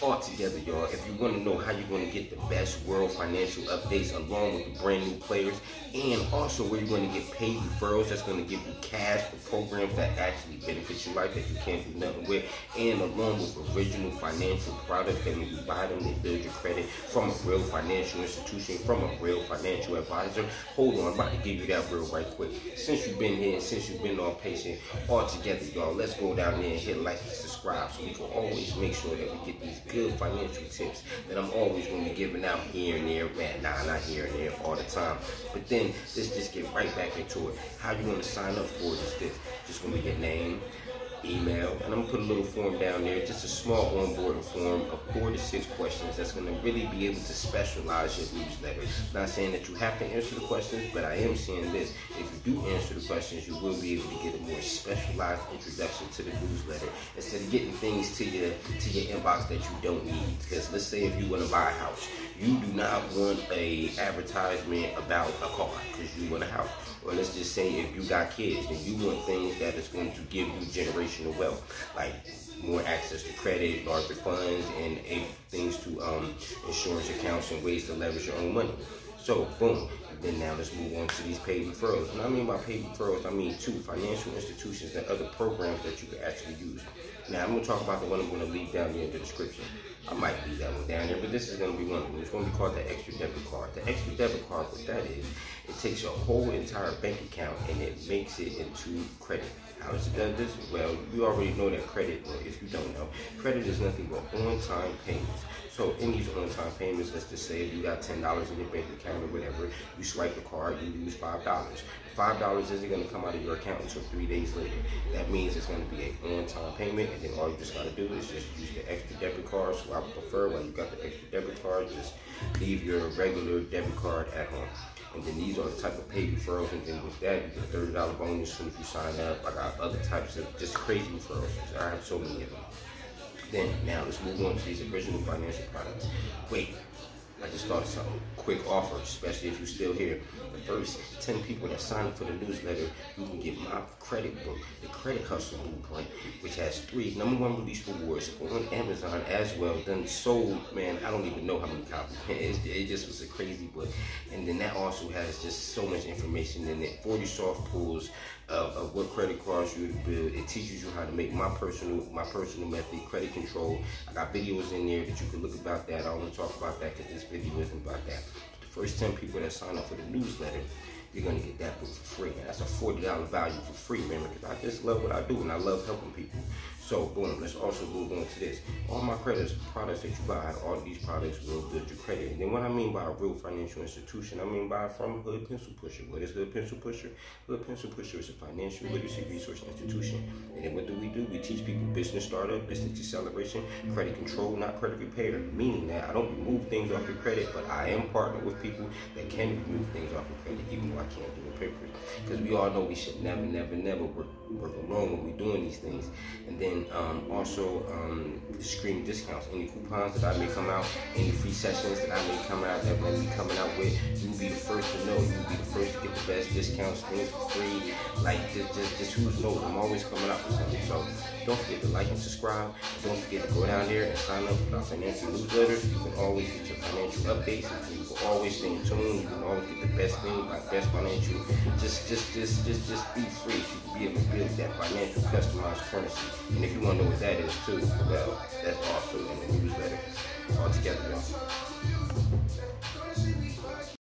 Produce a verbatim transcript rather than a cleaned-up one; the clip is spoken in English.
all together, y'all. If you want to know how you're going to get the best world financial updates along with the brand new players, and also where you're going to get paid referrals that's going to give you cash for programs that actually benefit your life that you can't do nothing with, and along with original financial products that when you buy them, they build your credit from a real financial institution, from a real financial advisor. Hold on, I'm about to give you that real right quick. Since you've been here, since you've been all patient, all together, y'all, let's go down there and hit like and subscribe so we can always make sure that we get these good financial tips that I'm always going to be giving out here and there, man, nah, not here and there all the time. But then let's just get right back into it. How you want to sign up for this? This just going to be your name, email, and I'm gonna put a little form down there, just a small onboarding form of four to six questions that's gonna really be able to specialize your newsletter. Not saying that you have to answer the questions, but I am saying this: if you do answer the questions, you will be able to get a more specialized introduction to the newsletter instead of getting things to your to your inbox that you don't need. Because let's say if you want to buy a house, you do not want a advertisement about a car because you want a house. Or let's just say if you got kids, then you want things that is going to give you generational wealth, like more access to credit, larger funds, and a, things to um, insurance accounts and ways to leverage your own money. So, boom. Then now let's move on to these paid referrals. And I mean by paid referrals, I mean two financial institutions and other programs that you can actually use. Now, I'm going to talk about the one I'm going to leave down there in the description. I might leave that one down there, but this is going to be one of them. It's going to be called the extra debit card. The extra debit card, what that is, it takes your whole entire bank account and it makes it into credit. How does it do this? Well, you already know that credit, or if you don't know, credit is nothing but on-time payments. So in these on-time payments, let's just say if you got ten dollars in your bank account or whatever, you swipe the card, you use five dollars. five dollars isn't going to come out of your account until three days later. That means it's going to be an on-time payment, and then all you just got to do is just use the extra debit card. So I prefer when you got the extra debit card, just leave your regular debit card at home. And then these are the type of paid referrals, and then with that, you get a thirty dollar bonus as soon as you sign up. I got other types of just crazy referrals. I have so many of them. Then, now let's move on to these original financial products. Wait, I just thought of something. Quick offer, especially if you're still here. The first ten people that sign up for the newsletter, you can get my credit book, the Credit Hustle Blueprint, which has three number one release rewards on Amazon as well. Done sold, man, I don't even know how many copies. It, it just was a crazy book. And then that also has just so much information in it. forty soft pulls of, of what credit cards you would build. It teaches you how to make my personal my personal method, credit control. I got videos in there that you can look about that. I don't want to talk about that because this video isn't about that. The first ten people that sign up for the newsletter, you're going to get that book for free. And that's a forty dollar value for free, man, because I just love what I do and I love helping people. So, boom, let's also move on to this. All my credit products that you buy, all of these products will build your credit. And then what I mean by a real financial institution, I mean by from Hood Pencil Pusher. What is Hood Pencil Pusher? Hood Pencil Pusher is a financial literacy resource institution. And then what do we do? We teach people business startup, business acceleration, credit control, not credit repair. Meaning that I don't remove things off your credit, but I am partnered with people that can remove things off your credit, even though I can't do it papers. Because we all know we should never, never, never work, work alone when we're doing these things. And then Um, also, um, screen discounts, any coupons that I may come out, any free sessions that I may come out, that may be coming out with, you'll be the first to know, you'll be the first to get the best discounts, things for free, like, just, just, just who knows, I'm always coming out with something. So, don't forget to like and subscribe, don't forget to go down there and sign up for our financial newsletters. You can always get your financial updates, and you can always stay in tune, you can always get the best thing, like best financial, just, just, just, just, just be free, so you can be able to build that financial customized currency. And if you want to know what that is too, well, that's also in the newsletter. All together, y'all.